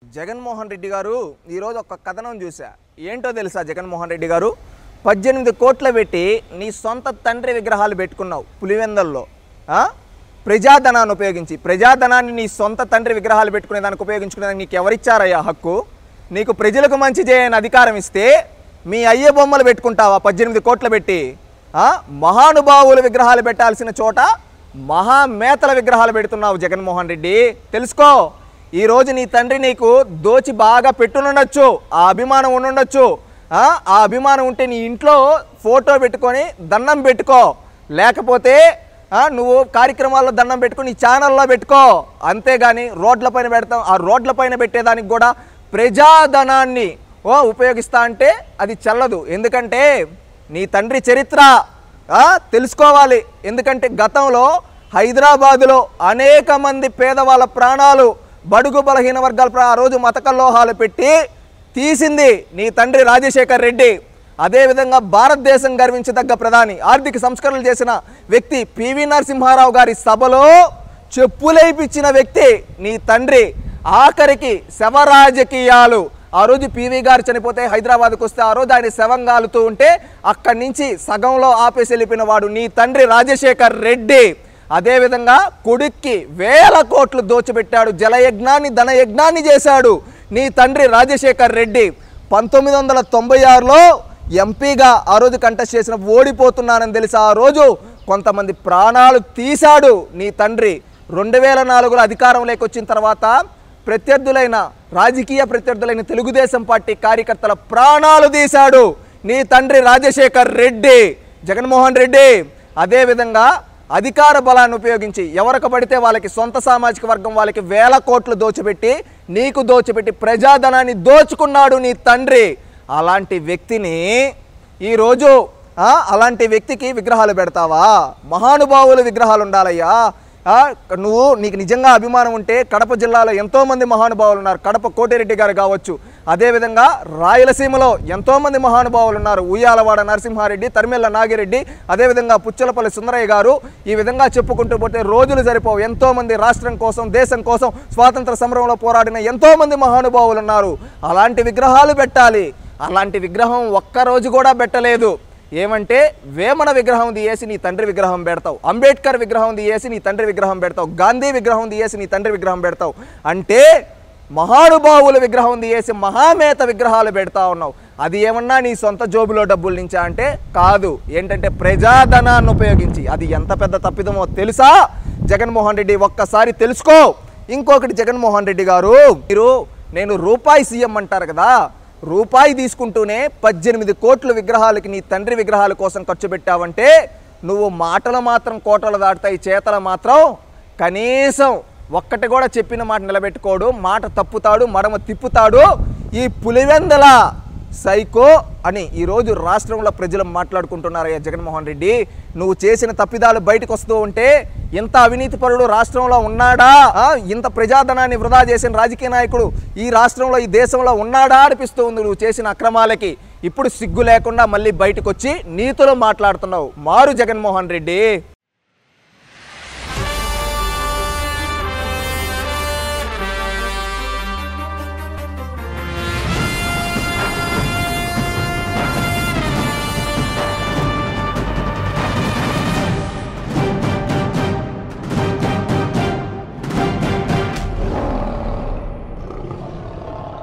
జగన్మోహన్ రెడ్డి గారు ఈరోజు ఒక కథనం చూసా. ఏంటో తెలుసా? జగన్మోహన్ రెడ్డి గారు 18 కోట్లు పెట్టి నీ సొంత తండ్రి విగ్రహాలు పెట్టుకున్నావు పులివెందల్లో. ప్రజాధనాన్ని ఉపయోగించి, ప్రజాధనాన్ని నీ సొంత తండ్రి విగ్రహాలు పెట్టుకునే దానికి ఉపయోగించుకునేదానికి నీకు ఎవరిచ్చారయ్యా హక్కు? నీకు ప్రజలకు మంచి చేయని అధికారం ఇస్తే మీ అయ్య బొమ్మలు పెట్టుకుంటావా 18 కోట్లు పెట్టి? మహానుభావుల విగ్రహాలు పెట్టాల్సిన చోట మహామేతల విగ్రహాలు పెడుతున్నావు జగన్మోహన్ రెడ్డి. తెలుసుకో, ఈరోజు నీ తండ్రి నీకు దోచి బాగా పెట్టునుండొచ్చు, ఆ అభిమానం ఉండుండొచ్చు. ఆ అభిమానం ఉంటే నీ ఇంట్లో ఫోటో పెట్టుకొని దండం పెట్టుకో, లేకపోతే నువ్వు కార్యక్రమాల్లో దండం పెట్టుకుని నీ ఛానల్లో పెట్టుకో. అంతేగాని రోడ్లపైన పెడతాం, ఆ రోడ్లపైన పెట్టేదానికి కూడా ప్రజాధనాన్ని ఉపయోగిస్తా అంటే అది చెల్లదు. ఎందుకంటే నీ తండ్రి చరిత్ర తెలుసుకోవాలి. ఎందుకంటే గతంలో హైదరాబాదులో అనేక మంది పేదవాళ్ళ ప్రాణాలు, బడుగు బలహీన వర్గాల ఆ రోజు మత కల్లోహాలు పెట్టి తీసింది నీ తండ్రి రాజశేఖర్ రెడ్డి. అదేవిధంగా భారతదేశం గర్వించదగ్గ ప్రధాని, ఆర్థిక సంస్కరణలు చేసిన వ్యక్తి పివి నరసింహారావు గారి సభలో చెప్పులేపించిన వ్యక్తి నీ తండ్రి. ఆఖరికి శవ రాజకీయాలు, ఆ రోజు పివి గారు చనిపోతే హైదరాబాద్కు వస్తే ఆ రోజు ఆయన శవంగాలుతూ ఉంటే అక్కడి నుంచి సగంలో ఆపేసి వెళ్ళిపోయిన వాడు నీ తండ్రి రాజశేఖర్ రెడ్డి. అదేవిధంగా కొడుక్కి 1000 కోట్లు దోచిపెట్టాడు, జలయజ్ఞాన్ని ధనయజ్ఞాన్ని చేశాడు నీ తండ్రి రాజశేఖర్ రెడ్డి. 1996లో ఎంపీగా ఆ రోజు కంటెస్ట్ చేసిన ఓడిపోతున్నానని తెలిసి ఆ రోజు కొంతమంది ప్రాణాలు తీశాడు నీ తండ్రి. 2004లో అధికారంలోకి వచ్చిన తర్వాత ప్రత్యర్థులైన రాజకీయ ప్రత్యర్థులైన తెలుగుదేశం పార్టీ కార్యకర్తల ప్రాణాలు తీశాడు నీ తండ్రి రాజశేఖర్ రెడ్డి, జగన్మోహన్ రెడ్డి. అదేవిధంగా అధికార బలాన్ని ఉపయోగించి ఎవరికి పడితే వాళ్ళకి, సొంత సామాజిక వర్గం వాళ్ళకి 1000 కోట్లు దోచిపెట్టి, నీకు దోచిపెట్టి ప్రజాధనాన్ని దోచుకున్నాడు నీ తండ్రి. అలాంటి వ్యక్తిని ఈరోజు అలాంటి వ్యక్తికి విగ్రహాలు పెడతావా? మహానుభావుల విగ్రహాలు ఉండాలయ్యా. నీకు నిజంగా అభిమానం ఉంటే కడప జిల్లాలో ఎంతోమంది మహానుభావులు ఉన్నారు. కడప కోటిరెడ్డి గారు కావచ్చు, అదేవిధంగా రాయలసీమలో ఎంతోమంది మహానుభావులు ఉన్నారు. ఉయ్యాలవాడ నరసింహారెడ్డి, తరిమెల్ల నాగిరెడ్డి, అదేవిధంగా పుచ్చలపల్లి సుందరయ్య గారు. ఈ విధంగా చెప్పుకుంటూ పోతే రోజులు సరిపోవు. ఎంతోమంది రాష్ట్రం కోసం, దేశం కోసం స్వాతంత్ర సమరంలో పోరాడిన ఎంతోమంది మహానుభావులు ఉన్నారు. అలాంటి విగ్రహాలు పెట్టాలి. అలాంటి విగ్రహం ఒక్కరోజు కూడా పెట్టలేదు. ఏమంటే వేమన విగ్రహం తీయేసి నీ తండ్రి విగ్రహం పెడతావు, అంబేద్కర్ విగ్రహం తీయేసి నీ తండ్రి విగ్రహం పెడతావు, గాంధీ విగ్రహం తీయేసి నీ తండ్రి విగ్రహం పెడతావు. అంటే మహానుభావుల విగ్రహం తీయేసి మహామేత విగ్రహాలు పెడతా ఉన్నావు. అది ఏమన్నా నీ సొంత జోబులో డబ్బుల నుంచా అంటే కాదు. ఏంటంటే ప్రజాధనాన్ని ఉపయోగించి. అది ఎంత పెద్ద తప్పిదమో తెలుసా జగన్మోహన్ రెడ్డి? ఒక్కసారి తెలుసుకో. ఇంకొకటి జగన్మోహన్ రెడ్డి గారు, నేను రూపాయి సీఎం అంటారు కదా, రూపాయి తీసుకుంటూనే 18 కోట్ల విగ్రహాలకి నీ తండ్రి విగ్రహాల కోసం ఖర్చు పెట్టావంటే నువ్వు మాటలు మాత్రం కోటలు దాటుతాయి, చేతలు మాత్రం కనీసం ఒక్కటి కూడా చెప్పిన మాట నిలబెట్టుకోడు, మాట తప్పుతాడు, మడమ తిప్పుతాడు. ఈ పులివెందల సైకో అని ఈరోజు రాష్ట్రంలో ప్రజలు మాట్లాడుకుంటున్నారయ్యా జగన్మోహన్ రెడ్డి. నువ్వు చేసిన తప్పిదాలు బయటకు వస్తూ ఉంటే ఇంత అవినీతి పరుడు రాష్ట్రంలో ఉన్నాడా? ఇంత ప్రజాధనాన్ని వృధా చేసిన రాజకీయ నాయకుడు ఈ రాష్ట్రంలో, ఈ దేశంలో ఉన్నాడా అనిపిస్తూ ఉంది నువ్వు చేసిన అక్రమాలకి. ఇప్పుడు సిగ్గు లేకుండా మళ్ళీ బయటకు వచ్చి నీతులు మాట్లాడుతున్నావు. మారు జగన్మోహన్ రెడ్డి.